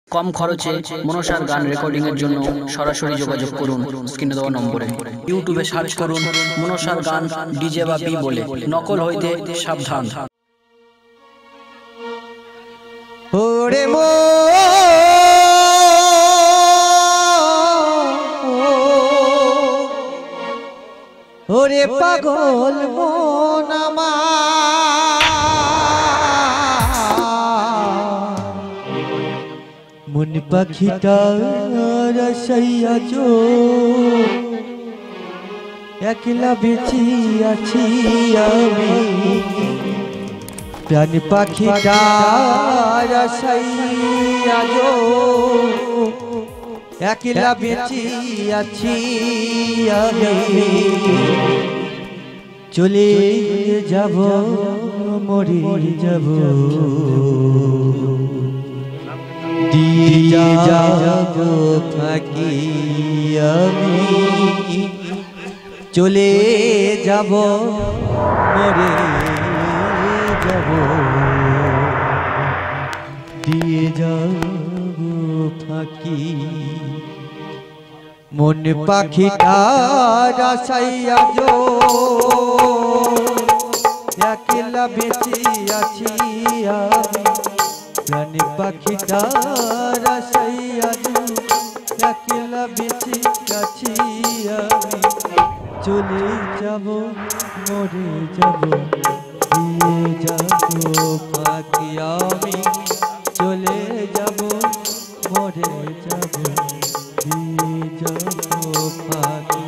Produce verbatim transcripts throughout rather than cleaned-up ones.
কম খরচে মনসার গান রেকর্ডিং এর জন্য সরাসরি যোগাযোগ করুন স্ক্রিনে দেওয়া নম্বরে। ইউটিউবে সার্চ করুন মনসার গান ডিজে বা পি বলে, নকল হইতে সাবধান। ওরে মো ওরে পাগল মন আমার, মন পাখিটা রসাইয়া জো একলা বেঁচে আছি আমি, প্রাণ পাখিটা রসাইয়া জো একলা বেঁচে আছি আমি, চলে যাব মরে যাব দিয়ে যাব ফাঁকি আমি, চলে যাব মরে যাব দিয়ে যাব ফাঁকি, মন পাখিটা রসাইয়া জো একলা বেঁচে আছি আমি, প্রাণ পাখিটা রসাইয়া জো একলা বেঁচে আছি আমি, চলে যাব মরে যাব দিয়ে যাব ফাঁকি আমি, চলে যাব মরে যাব দিয়ে যাব ফাঁকি।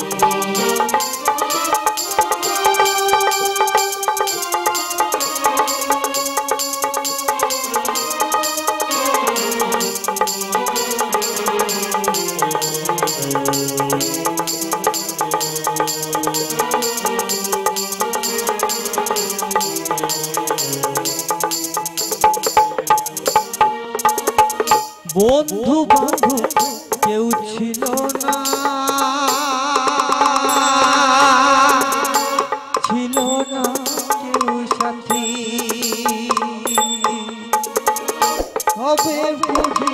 বন্ধু বন্ধু কেউ ছিল না, ছিল না কেউ সাথী, হবে বুঝি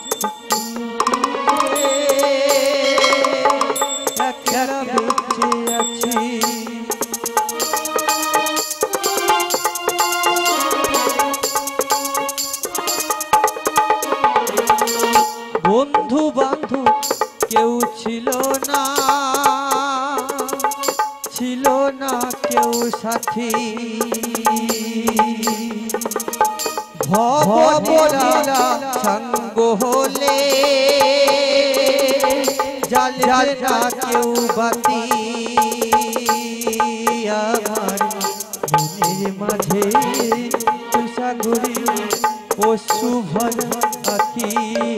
একলা বেঁচে আছি, বন্ধু বান্ধব কেউ ছিল না, ছিল না কেউ সাথী, ভবলীলা সঙ্গ হলে জ্বালে না কেউ বাতি, আমার মনের মাঝে তুষাগুড়ি অশ্রু ভরা আঁকি,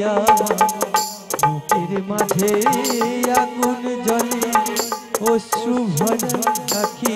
বুকের মাঝে আগুন জ্বলে অশ্রু ভরা আঁকি,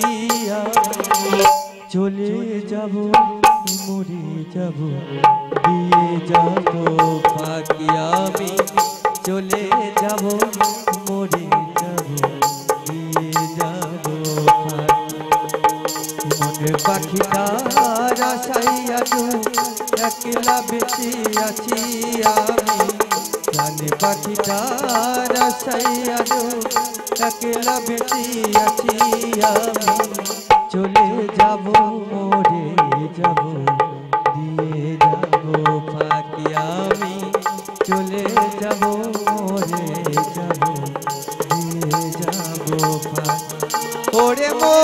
চলে যাব মরে যাব দিয়ে যাব ফাঁকি আমি, চলে যাব মরে যাব দিয়ে যাব ফাঁকি, মন পাখিটা রসাইয়া জো একলা বেঁচে আছি আমি, প্রাণ পাখিটা রসাইয়া জো একলা বেঁচে আছি আমি, চলে যাব মরে যাব দিয়ে যাব ফাঁকি আমি, চলে যাব মরে যাব দিয়ে যাব ফাঁকি। ওরে মো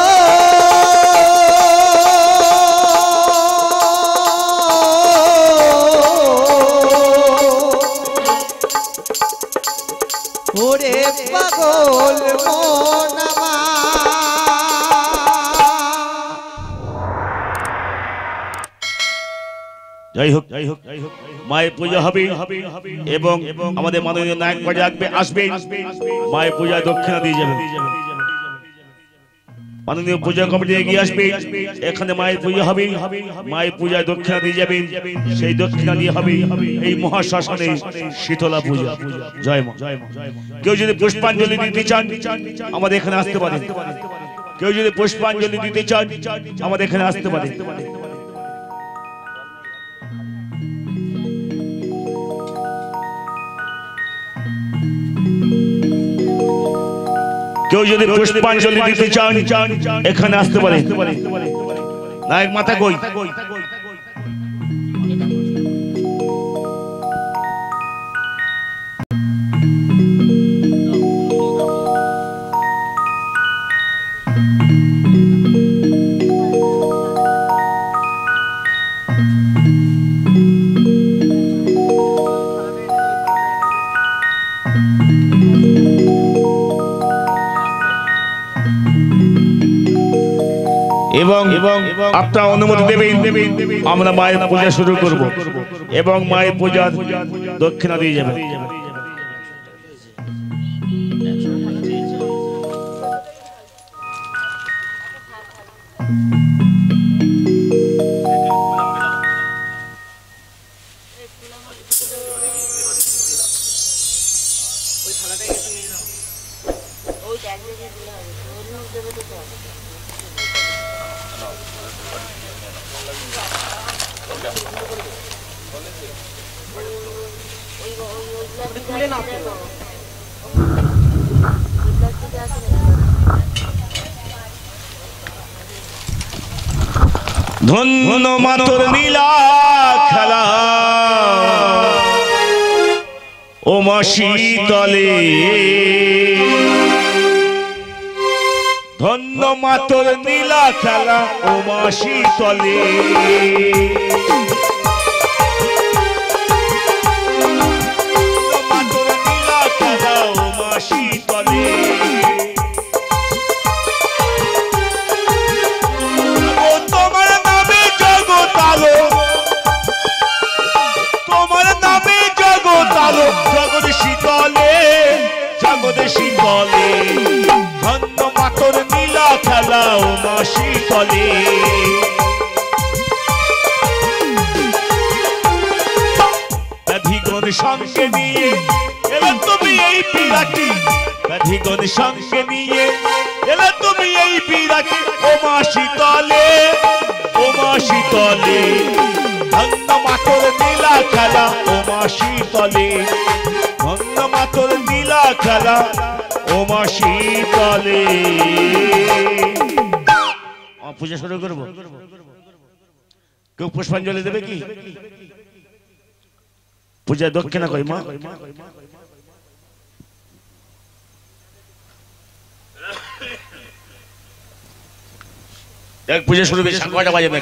ওরে পাগল মন যাই হোক যাই হোক মায়ের পূজা হবে এবং আমাদের মাননীয় নায়ক বাজে আসবে আসবে মায়ের পূজায় দক্ষিণা দিয়ে যাবে, মাননীয় পূজা কমিটি এগিয়ে আসবে, এখানে মায়ের পূজা হবে, মায়ের পূজায় দক্ষিণা দিয়ে যাবে, সেই দক্ষিণা দিয়ে হবে এই মহাশ্মশানে শীতলা পূজা। জয় মা। কেউ যদি পুষ্পাঞ্জলি দিতে চান আমাদের এখানে আসতে পারে, কেউ যদি পুষ্পাঞ্জলি দিতে চান আমাদের এখানে আসতে পারে। কেউ যদি পুষ্পাঞ্জলি দিতে চান এখানে আসতে পারে। নায়ক মাথা কই? এবং আপনারা অনুমতি দেবেন আমরা মায়ের পূজা শুরু করব এবং মায়ের পূজার দক্ষিণা দিয়ে যাবেন। ধন্য মাতর নীলা খেলা ও মা শীতলে, ধন্য মাতর নীলা খেলা ও মা শীতলে, মাতর নীলা খেলা ও মা শীতলে, তোমার নামে জগৎ আলো, জগৎ শীতলে, জগৎ শীতলে, ধন্য মাতর নীলা খেলা ও মা শীতলে, ব্যাধিগণ সঙ্গে নিয়ে এলে তুমি এই বিরাটি, ব্যাধিগণ সঙ্গে নিয়ে এলে তুমি এই বিরাটি ও মা শীতলে, ও মা শীতলে, ধন্য মাতর নীলা খেলা ও মা শীতলে, ধন্য মাতর নীলা খেলা ও মা শীতলে। পূজা শুরু করবো। কেউ পুষ্পাঞ্জলি দেবে কি? পূজা দক্ষিণা কই মা? এক পূজা শুরু হবে, কয়টা বাজে?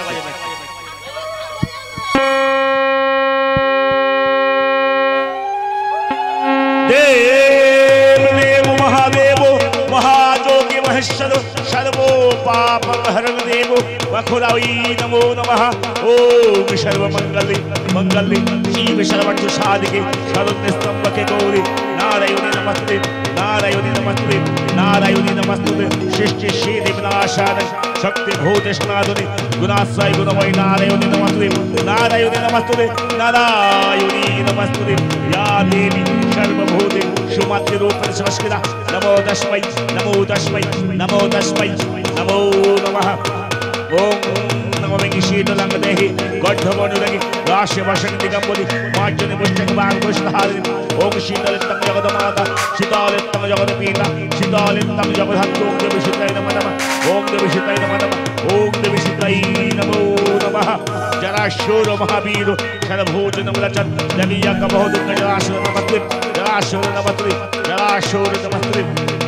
देव देव महादेव महाजोगी महेश्वर सर्वो पाप हरण देव वखुराई नमो नमः। ओम सर्व मंगल मंगल शिव सर्वज्ञ साधिके शरण्य स्तंभके गौरी नारायणी नमस्ते नारायणी नमस्ते नारायणी नमस्ते सृष्टि श्री विनाशाय शक्ति भूत सनातने गुणाश्रय गुणमय नारायणी नमस्ते नारायणी नमस्ते नारायणी नमस्ते या देवी सर्वभूते सुमति रूप संस्कृता नमो तस्मै नमो तस्मै नमो तस्मै नमो नमः। ओम नमो शीतलंग देहि गड्ढवनुरगि राशि वर्षण दिगंबुलि मार्जनि पुष्टक बाग पुष्पहारिणि ओम शीतलितं जगन्माता शीतलितं जगन्पीता शीतलितं जगद्धोम देवी शीतय नमः नमः ओम देवी शीतय नमः नमः ओम देवी शीतय नमो नमः। जराशूर महावीर सर्वभूत नमलचन देवीया कबहुदुंग जराशूर नमस्ते जराशूर नमस्ते जराशूर नमस्ते।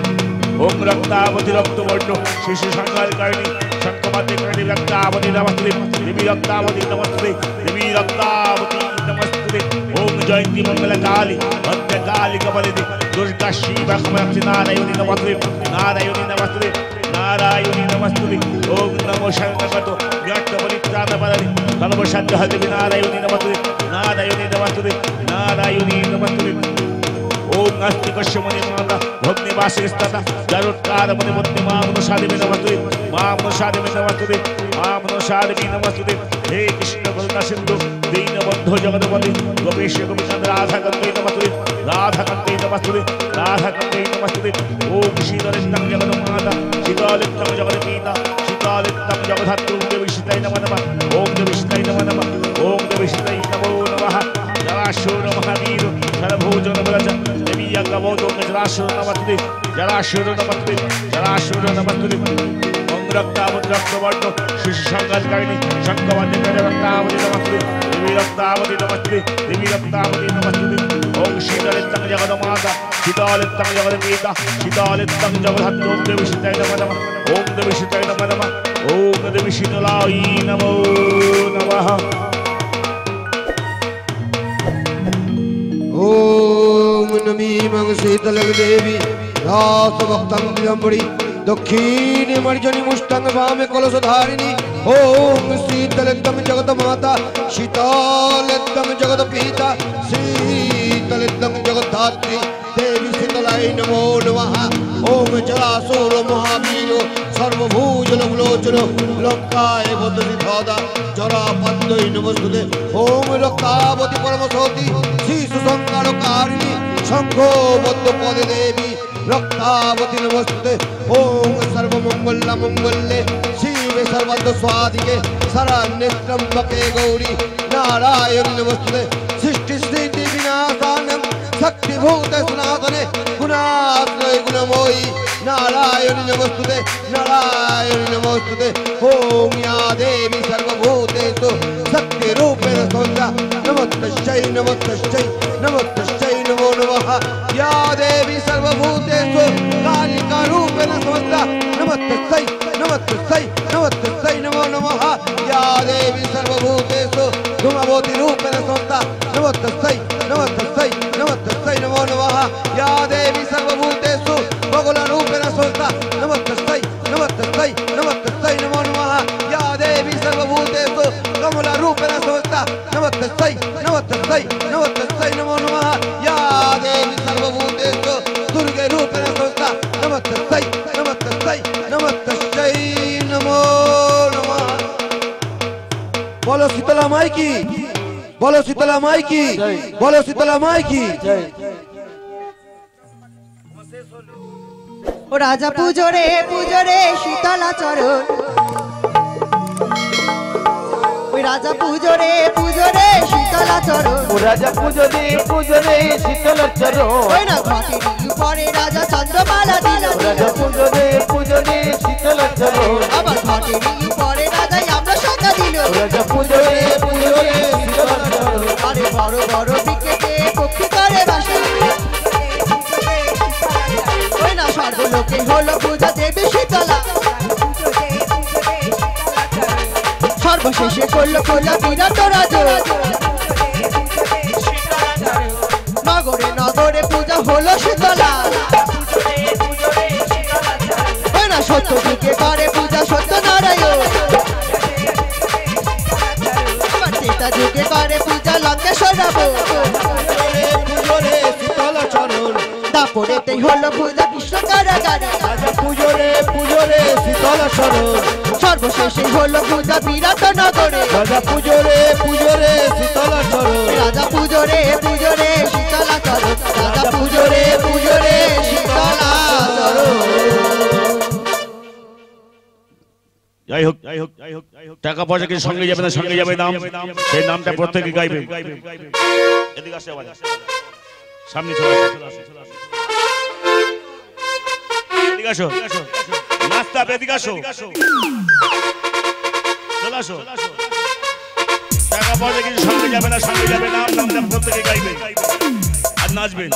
ओम रक्तावती रक्तवर्ण शिशु संगाल करणी शंखमते करणी रक्तावती नमस्ते देवी रक्तावती नमस्ते देवी रक्तावती नमस्ते। ओम जयंती मंगल काली भद्र काली कमलिनी दुर्गा शिव कमलक्षी नारायणी नमस्ते नारायणी नमस्ते नारायणी नमस्ते। ओम नमो शरणगतो व्यक्त बलित्राण बलनि सर्वशक्ति हरि नारायणी नमस्ते नारायणी नमस्ते नारायणी नमस्ते। ओम अस्ति कश्यमणि माता भग्निवासी स्थिता जरुत्कार मुनि मुक्ति मामनुषादि में नमस्ते मामनुषादि में नमस्ते मामनुषादि में नमस्ते। हे कृष्ण करुणा सिंधु दीनबंधु जगन्पति गोपेश गोपिकांत राधा कांते नमस्ते राधा कांते नमस्ते राधा कांते नमस्ते। ओम शीतलितं जगन्माता शीतलितं जगन्पीता शीतलितं जगद्धोम देवी शीतय नमः नमः ओम देवी शीतय नमः नमः ओम देवी शीतय नमो नमः। জলাশূর মহাবীর সর্বভূজন বলজা দেবী গবৌত জলাশূর নমস্তে জলাশূর নমস্তে জলাশূর নমস্তে ওম রক্তাবত রক্তবর্ণ শিশু সংঘাতকারিণী শঙ্খবন্দে রক্তাবতী নমস্তে দেবী রক্তাবতী নমস্তে দেবী রক্তাবতী নমস্তে ওম শীতলিত্তং জগন্মাতা শীতলিত্তং জগন্মাতা শীতলিত্তং জগদ্ধাত্রী ওম দেবী শীতায় নমঃ নমঃ ওম দেবী শীতায় নমঃ নমঃ ওম দেবী শীতলাই নমো নমঃ ओम नमीमं शीतलदेवी दासभक्तं दिगंबरी दक्षिणे मर्जनि मुष्टं वामे कलशधारिणी ओम शीतलदं जगन्माता शीतलदं जगत्पिता शीतलदं जगद्धात्री देवी शीतलाय नमो नमः ओम जलासुर महावीर सर्वभूजन विलोचन लंकाय वदति सदा जरापद्मै नमस्ते ओम रक्तावती परमसती शिशु संहारकारिणी शंखोबद्ध पदे देवी रक्तावती नमस्ते ओम सर्वमंगल मंगल्ये शिवे सर्वद स्वादिके शरण्यत्र्यंबके गौरी नारायण नमस्ते सृष्टि स्थिति विनाशानं शक्तिभूत सनातने गुणाश्रय गुणमयी नारायण नमस्ते नारायण नमस्ते ओम या देवी सर्वभूतेषु शक्ति रूपेण संस्था नमस्तस्यै नमस्तस्यै नमस्तस्यै नमो नमः या देवी सर्वभूतेषु कालिका रूपेण संस्था नमस्तस्यै नमस्तस्यै नमस्तस्यै नमो नमः या देवी सर्वभूतेषु धूमवती रूपेण संस्था नमस्तस्यै नमस्तस्यै नमस्तस्यै नमो नमः या देवी सर्वभूतेषु बगुला रूपेण संस्था नमस्तस्यै नमस्तस्यै नमस्तस्यै नमो नमः या देवी सर्वभूतेषु कमला रूपेण संस्था नमस्तस्यै नमस्तस्यै नमस्तस्यै नमो नमः या देवी सर्वभूतेषु दुर्गे रूपेण संस्था नमस्तस्यै नमस्तस्यै नमस्तस्यै नमो नमः बोलो शीतला माई की बोलो शीतला माई की बोलो शीतला माई की ও রাজা পুজো রে পুজো রে শীতলা চরণ ওই রাজা পুজো রে পুজো রে শীতলা চরণ ও রাজা পুজো রে পুজো রে শীতলা চরণ ওই না ঘটের উপরে রাজা চন্দ্রমালা দিল রাজা পুজো রে পুজো রে শীতলা চরণ আবার ঘটের উপরে রাজাই আমরা সাজা দিল রাজা পুজো রে পুজো রে শীতলা চরণ আরে বড় বড় বিকেটে পক্ষী করে বাসা ওই না সর্বলোকে হলো পূজা দেবী শীতলা সর্বশেষে করলো খোলা বিরাট রাজ নগরে নগরে পূজা হলো শীতলা ওই না সত্য দিকে করে পূজা সত্য নারায়ণ ত্রেতা যুগে করে পূজা লঙ্কেশ্বর রাবণ পুজো রে শীতলা চরণ দাপড়েতেই হলো পূজা কৃষ্ণ কারাগারে রাজা পুজো রে পুজো রে শীতলা চরণ সর্বশেষে হলো পূজা বিরাট নগরে রাজা পুজো রে পুজো রে শীতলা চরণ রাজা পুজো রে পুজো রে শীতলা চরণ রাজা পুজো রে পুজো রে শীতলা চরণ যাই হোক যাই হোক যাই হোক টাকা পয়সা কিছু সঙ্গে যাবে না সঙ্গে যাবে নাম সেই নামটা প্রত্যেকে গাইবে এদিকে আসে আবার সামনে চলে আসো এদিকে আসো নাস্তা এদিকে আসো চলে আসো টাকা পয়সা কিছু সঙ্গে যাবে না সঙ্গে যাবে নাম নামটা প্রত্যেকে গাইবে আর নাচবেন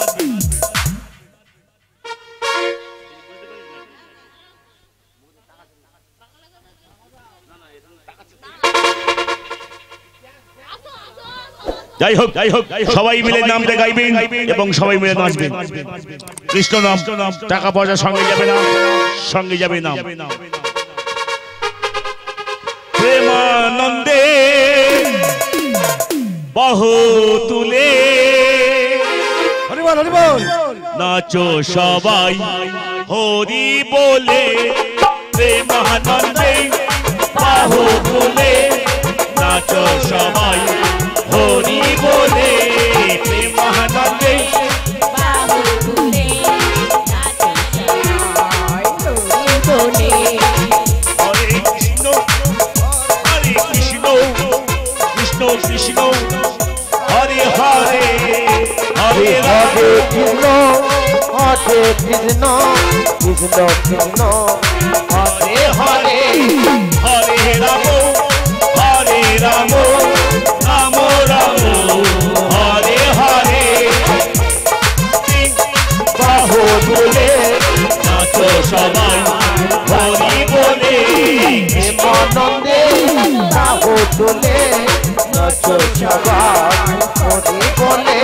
যাই হোক যাই হোক সবাই মিলে নামটা গাইবেন এবং সবাই মিলে নাচবেন কৃষ্ণ নাম টাকা পয়সা সঙ্গে যাবে না সঙ্গে যাবে না প্রেমানন্দে বাহু তুলে হরি বল হরি বল নাচো সবাই হরি বলে প্রেমানন্দে বাহু তুলে নাচো সবাই হরি বলে প্রেমানন্দে বাহু তুলে নাচো সবাই হরি বলে হরে কৃষ্ণ হরে কৃষ্ণ কৃষ্ণ কৃষ্ণ হরে হরে হরে হরে কৃষ্ণ হরে কৃষ্ণ কৃষ্ণ কৃষ্ণ হরে হরে হরে রাম হরে রাম রাম রাম হরে হরে বাহু তুলে নাচো সবাই হরি বলে প্রেমানন্দে বাহু তুলে নাচ সবাই হরি বলে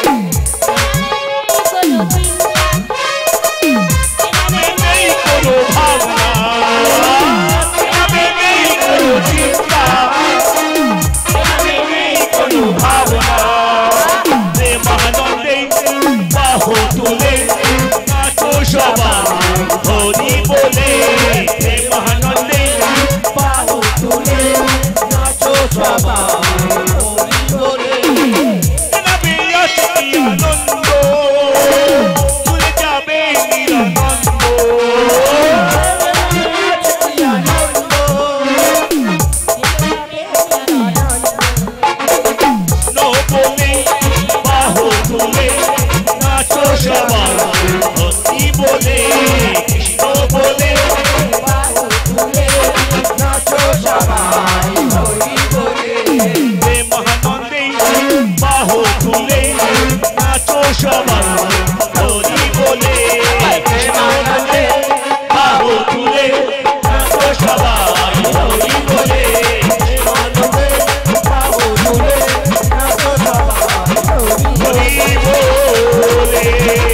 আমি নেই কোনো ভাবনা আমি নেই কোনো চিন্তা আমি নেই কোনো ভাবনা প্রেমানন্দে বাহু তুলে নাচো সবাই হরি বলে প্রেমানন্দে বাহু তুলে নাচো সবাই হরি বলে নবী আসি আনন্দ ভুলে যাবে নিরানন্দ নবনে বাহু তুলে নাচো সবাই হরি বলে কৃষ্ণ বলে বাহু তুলে নাচো সবাই হরি বলে মহানন্দে বাহু তুলে নাচো সবাই হরি বলে কৃষ্ণানন্দে বাহু তুলে নাচো সবাই হরি বলে কৃষ্ণানন্দে বাহু তুলে নাচো সবাই হরি বলে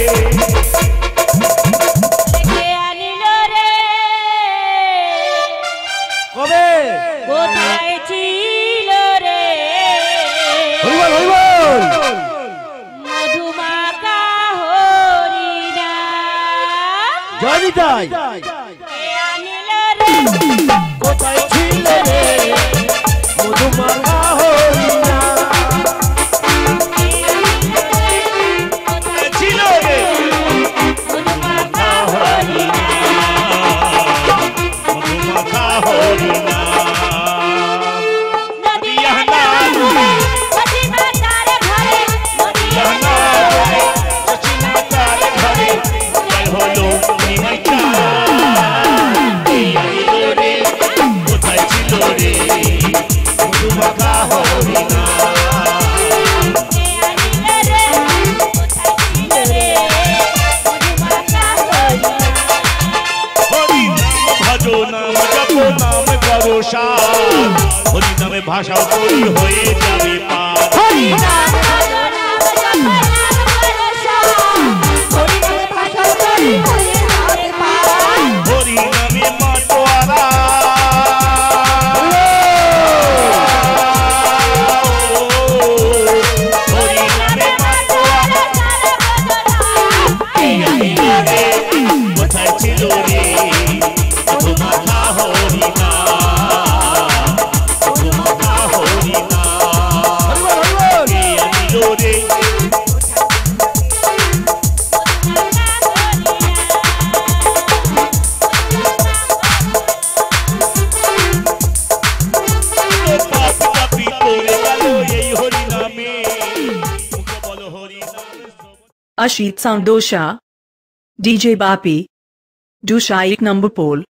কে আনিল রে কবে কোথায় ছিল রে হরিবল হরিবল মধুমাকা হরিণা জয় নিতাই কে আনিল রে কোথায় ছিল রে মধুমাখা হরিণা কোথায় ছিল রে মধুমাকা হরিণা মধুমাখা হরিণা নদিয়া নামে সচিমাতার ঘরে নদিয়া নামে সচিমাতার ঘরে জয় হলো নিমাইকা রে কোথায় ছিল রে মধুমাখা হরিণা কে আনিল রে কোথায় ছিল রে মধুমাকা হরিণা হরি নাম ভজো নাম জপো নাম করো সার হরি নামে ভাষা তৈরি হয়ে যাবে পার হরি নাম ভজো নাম জপ নাম করো হরি নাম ভাষা করি হরি নাম পার হরি নামে মাতোয়ারা হরি নামে মাতোয়ারা কোথায় ছিল রে মধুমাখা হরিণা মধুমাখা হরিণা কে আনিল রে পাপ পাপি করে গেল এই হরি নামে মুখে বলো হরি নামে Ashit Sound Dosha D J Bapi Dusha ek number pole